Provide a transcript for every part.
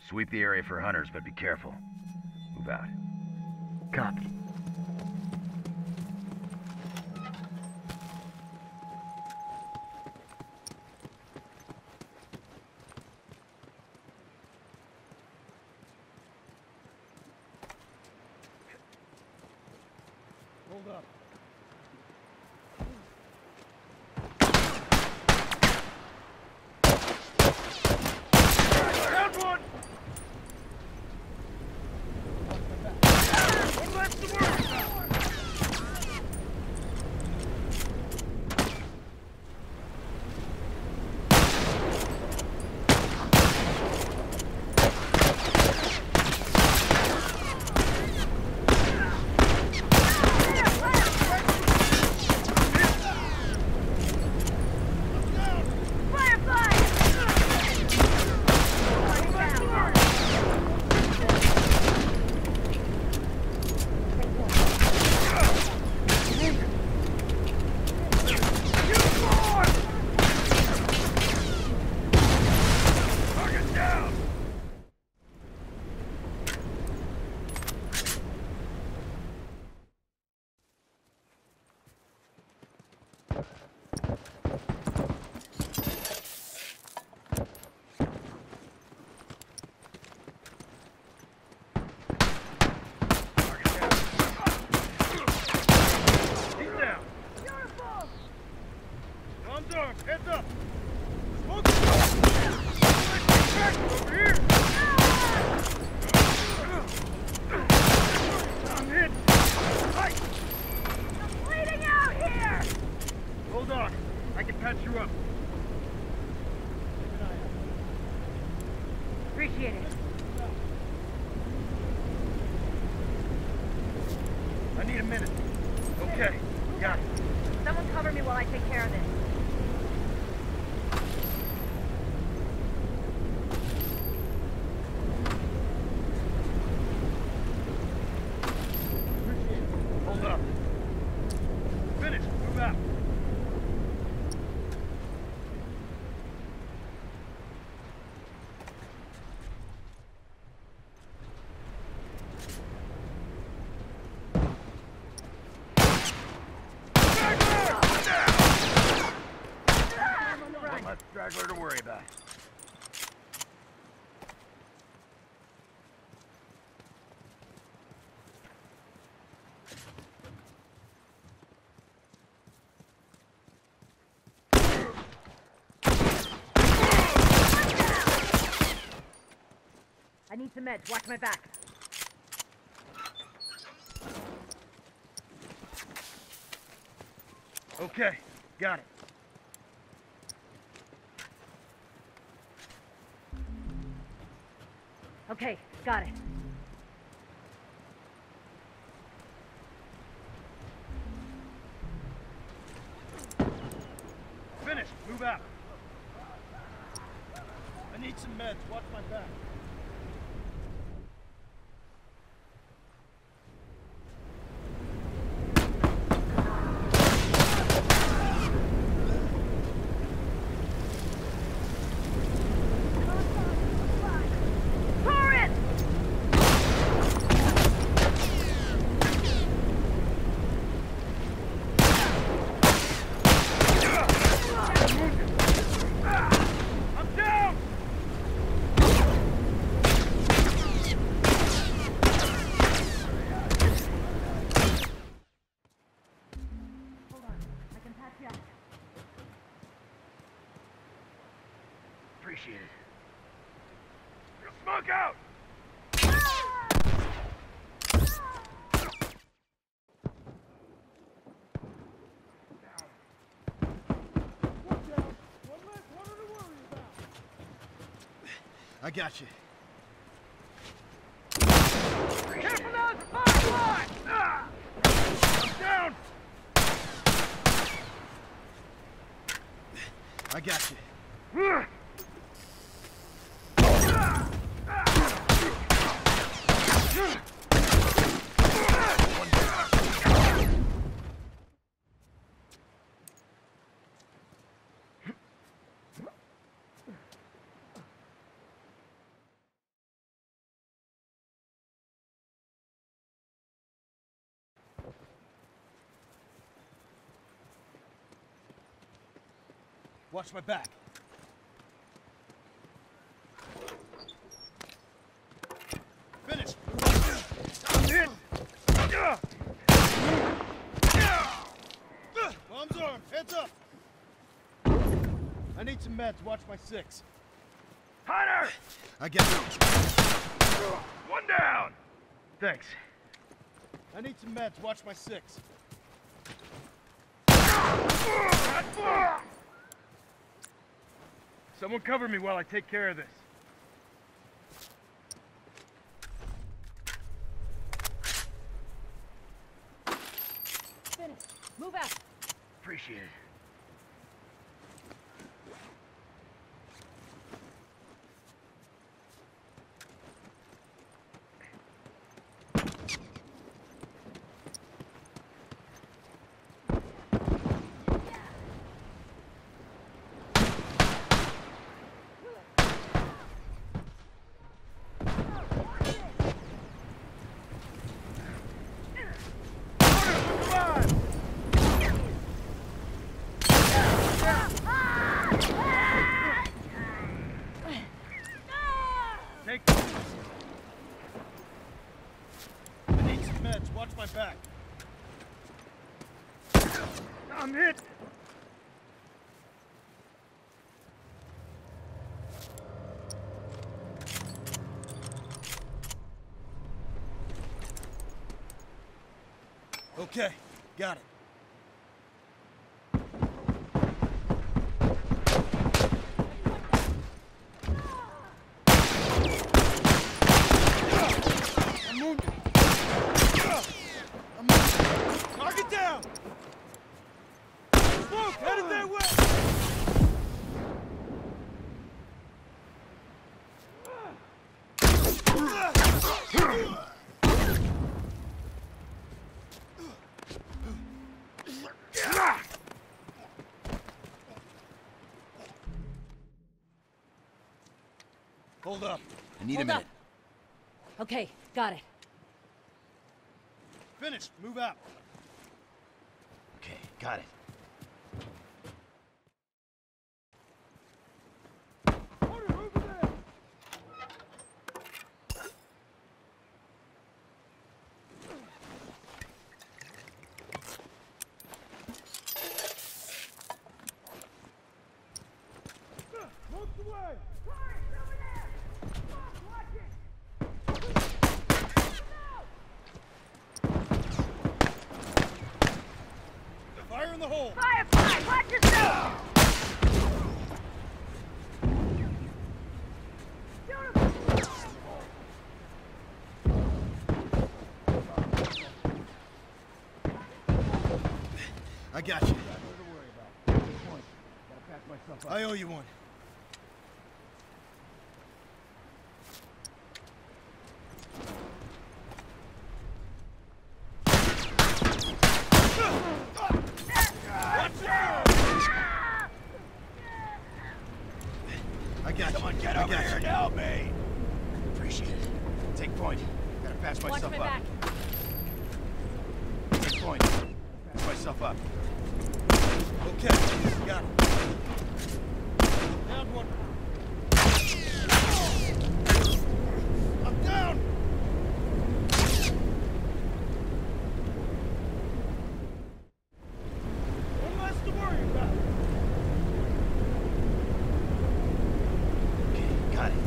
Sweep the area for hunters, but be careful. Move out. Copy. Hold up. Down one! One left to work! Heads up! Smoke! Over here! I'm hit! Fight! I'm bleeding out here! Hold on. I can patch you up. Appreciate it. I need a minute. Okay, got it. Someone cover me while I take care of this. Hold up. Finish. Move out. One less straggler to worry about. I need some meds. Watch my back. Okay, got it. Okay, got it. Finish. Move out. I need some meds. Watch my back. I'm down! Hold on. I can patch you up. Appreciate it. Smoke out! I got you. Careful now, it's a firefly! I'm down! I got you. Watch my back. Finished. I'm hit! Bomb's armed. Heads up. I need some meds. Watch my 6. Hunter! I get it. One down! Thanks. I need some meds. Watch my 6. Someone cover me while I take care of this. Finished. Move out. Appreciate it. Take this. I need some meds. Watch my back. I'm hit! Okay, got it. I'm wounded. I'm wounded. Target down! Smoke, headed that way! Hold up. I need a Hold minute. up. Okay, got it. Finished. Move out. Okay, got it. Smoked away! Fire in the hole! Firefly, watch yourself! I got you. I owe you one. I got you. Someone get over here and help me! Appreciate it. Take point. Gotta patch Watch myself my up. back. Take point. Patch myself up. Okay, got it. Down one. I'm down! One less to worry about. Okay, got it.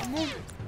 I'm wounded.